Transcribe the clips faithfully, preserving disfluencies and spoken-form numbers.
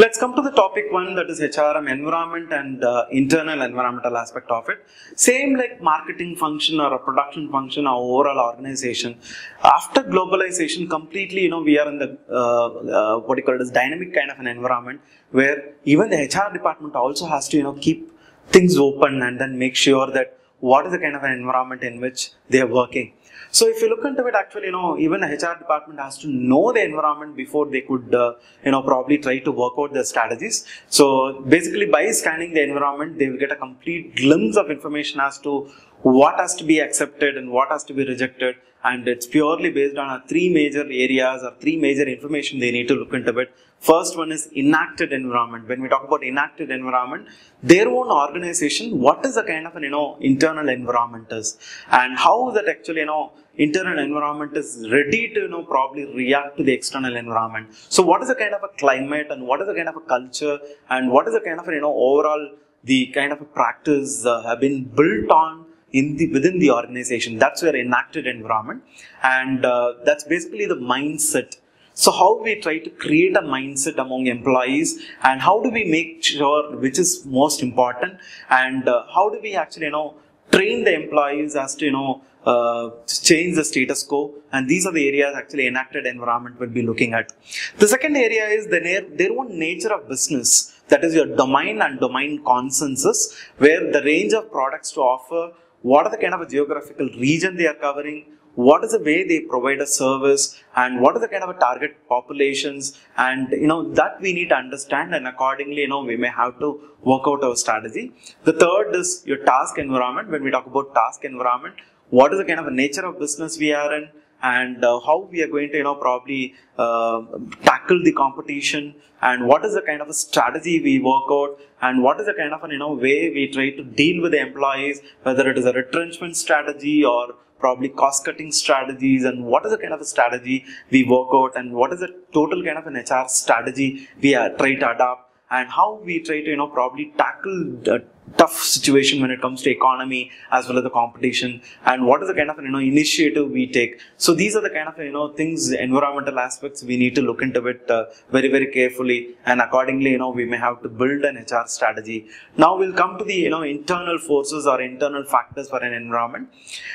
Let's come to the topic one, that is H R M, environment and uh, internal environmental aspect of it. Same like marketing function or a production function or overall organization. After globalization, completely, you know, we are in the uh, uh, what you call it as dynamic kind of an environment where even the H R department also has to, you know, keep things open and then make sure that what is the kind of an environment in which they are working. So if you look into it, actually, you know, even the H R department has to know the environment before they could, uh, you know, probably try to work out their strategies. So basically, by scanning the environment, they will get a complete glimpse of information as to what has to be accepted and what has to be rejected. And it's purely based on uh, three major areas or three major information they need to look into it. First one is enacted environment. When we talk about enacted environment, their own organization, what is the kind of an, you know, internal environment is, and how that actually, you know, internal environment is ready to, you know, probably react to the external environment. So what is the kind of a climate and what is the kind of a culture and what is the kind of a, you know, overall the kind of a practice uh, have been built on in the within the organization. That's where enacted environment, and uh, that's basically the mindset. So how we try to create a mindset among employees, and how do we make sure which is most important, and uh, how do we actually, you know, train the employees as to, you know, uh, change the status quo. And these are the areas actually enacted environment will be looking at. The second area is the their own nature of business. That is your domain and domain consensus, where the range of products to offer, what are the kind of a geographical region they are covering, what is the way they provide a service, and what is the kind of a target populations, and, you know, that we need to understand, and accordingly, you know, we may have to work out our strategy. The third is your task environment. When we talk about task environment, what is the kind of a nature of business we are in, and uh, how we are going to, you know, probably uh, tackle the competition, and what is the kind of a strategy we work out, and what is the kind of an, you know, way we try to deal with the employees, whether it is a retrenchment strategy or probably cost-cutting strategies, and what is the kind of a strategy we work out, and what is the total kind of an H R strategy we are try to adopt, and how we try to, you know, probably tackle the tough situation when it comes to economy as well as the competition, and what is the kind of, you know, initiative we take. So these are the kind of, you know, things, environmental aspects we need to look into it uh, very very carefully, and accordingly, you know, we may have to build an H R strategy. Now we'll come to the, you know, internal forces or internal factors for an environment.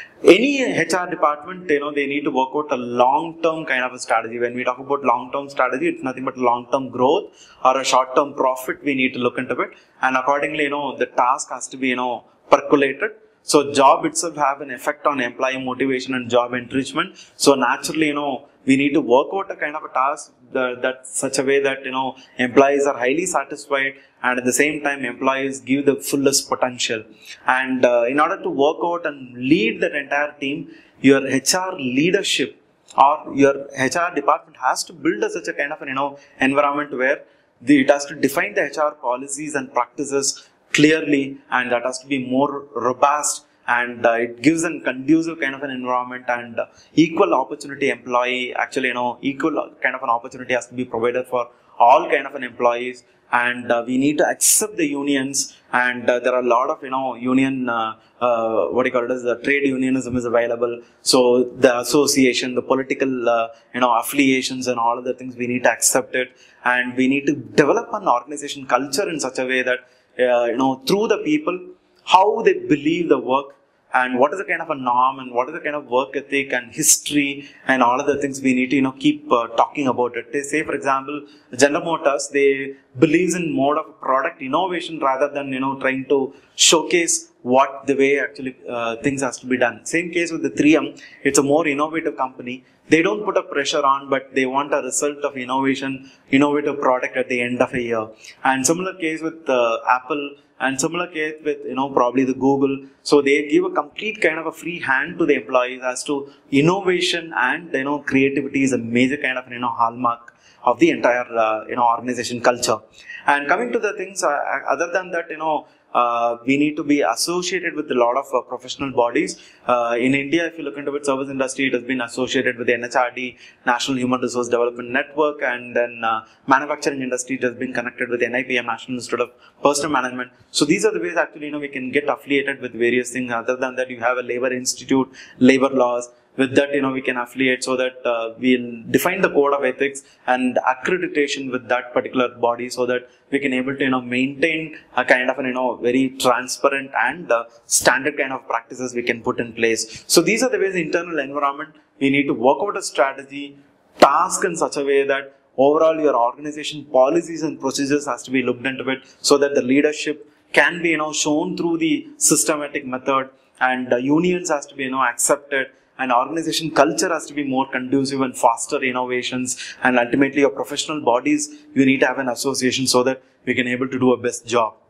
Any H R department, you know, they need to work out a long-term kind of a strategy. When we talk about long-term strategy, it's nothing but long-term growth or a short-term profit we need to look into it. And accordingly, you know, the task has to be, you know, percolated. So job itself have an effect on employee motivation and job enrichment. So naturally, you know, we need to work out a kind of a task that, that such a way that, you know, employees are highly satisfied, and at the same time employees give the fullest potential. And uh, in order to work out and lead that entire team, your H R leadership or your H R department has to build a, such a kind of an, you know, environment where the, it has to define the H R policies and practices clearly, and that has to be more robust, and uh, it gives a conducive kind of an environment, and uh, equal opportunity employee, actually, you know, equal kind of an opportunity has to be provided for all kind of an employees. And uh, we need to accept the unions, and uh, there are a lot of, you know, union uh, uh, what do you call it as the trade unionism is available. So the association, the political uh, you know, affiliations and all of the things, we need to accept it, and we need to develop an organization culture in such a way that uh, you know, through the people, how they believe the work, and what is the kind of a norm, and what is the kind of work ethic and history, and all of the things we need to, you know, keep uh, talking about it. They say, for example, General Motors, they believes in more of product innovation rather than, you know, trying to showcase what the way actually uh, things has to be done. Same case with the three M, it's a more innovative company. They don't put a pressure on, but they want a result of innovation, innovative product at the end of a year. And similar case with uh, Apple, and similar case with, you know, probably the Google. So they give a complete kind of a free hand to the employees as to innovation, and, you know, creativity is a major kind of, you know, hallmark of the entire uh, you know, organization culture. And coming to the things, uh, other than that, you know, Uh, we need to be associated with a lot of uh, professional bodies. Uh, in India, if you look into it, service industry, it has been associated with the N H R D, National Human Resource Development Network, and then uh, manufacturing industry, it has been connected with N I P M, National Institute of Personal Management. So these are the ways actually, you know, we can get affiliated with various things. Other than that, you have a labor institute, labor laws, with that, you know, we can affiliate so that uh, we'll define the code of ethics and accreditation with that particular body, so that we can able to, you know, maintain a kind of an, you know, very transparent and uh, standard kind of practices we can put in place. So these are the ways internal environment, we need to work out a strategy, task in such a way that overall your organization policies and procedures has to be looked into it, so that the leadership can be, you know, shown through the systematic method, and uh, unions has to be, you know, accepted, and organization culture has to be more conducive and faster innovations, and ultimately your professional bodies, you need to have an association so that we can able to do a best job.